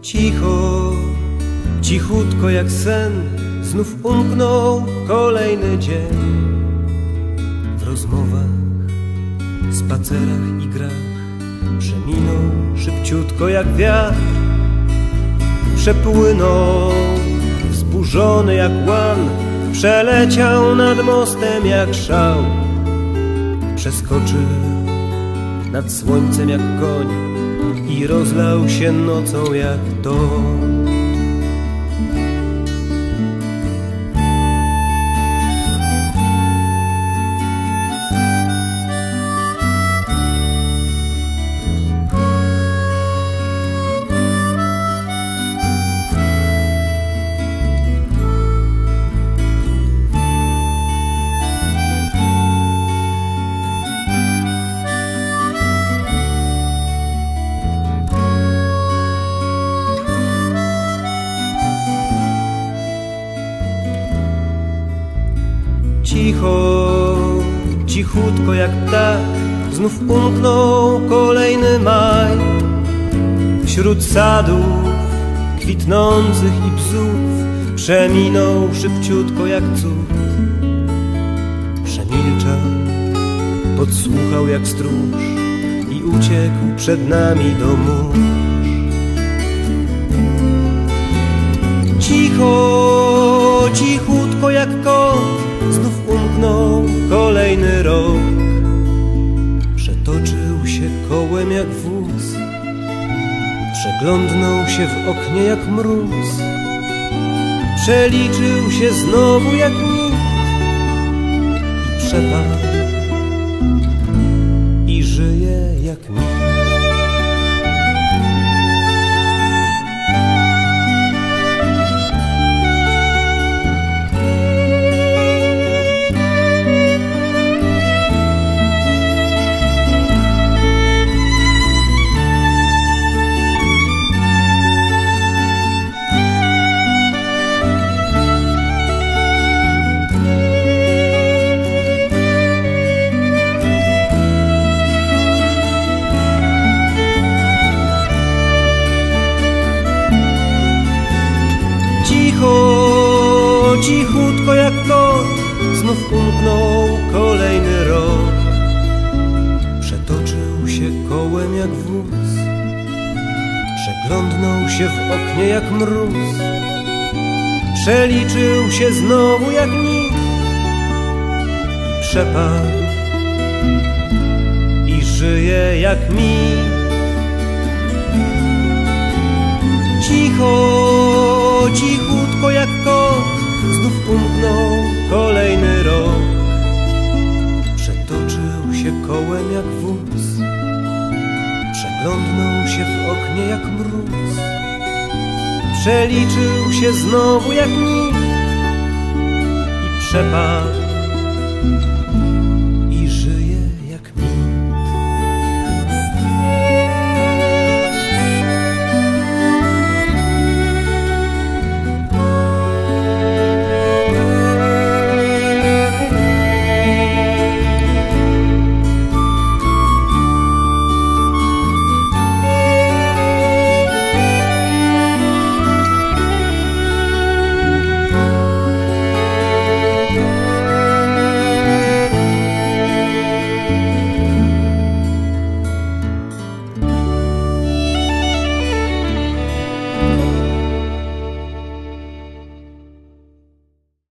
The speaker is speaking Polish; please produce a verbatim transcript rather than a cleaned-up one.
Cicho, cichutko jak sen, znów umknął kolejny dzień. W rozmowach, spacerach i grach przeminął szybciutko jak wiatr. Przepłynął wzburzony jak łan, przeleciał nad mostem jak szał. Przeskoczył nad słońcem jak koń i rozlał się nocą jak dom. Cicho, cichutko jak ptak, znów umknął kolejny maj. Wśród sadów kwitnących i bzów przeminął szybciutko jak cud. Przemilczał, podsłuchał jak stróż i uciekł przed nami do mórz. Cicho, cichutko jak kot, znów umknął kolejny rok. Przetoczył się kołem jak wóz, przeglądnął się w oknie jak mróz. Przeliczył się znowu jak nikt i przepadł i żyje jak nikt. Cicho, cichutko jak kot, znów umknął kolejny rok. Przetoczył się kołem jak wóz, przeglądnął się w oknie jak mróz. Przeliczył się znowu jak nikt i przepadł i żyje jak mit. Cicho, cichutko jak kot, znów umknął kolejny rok. Przetoczył się kołem jak wóz, przeglądnął się w oknie jak mróz. Przeliczył się znowu jak nikt i przepadł